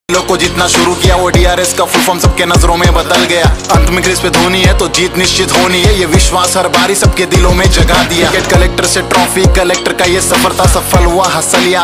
लोग को जितना शुरू किया वो DRS का फुल फॉर्म सबके नजरों में बदल गया। अंत में क्रिस पे धोनी है तो जीत निश्चित होनी है, ये विश्वास हर बारी सबके दिलों में जगा दिया। टिकट कलेक्टर से ट्रॉफी कलेक्टर का ये सफर था, सफल हुआ हासिल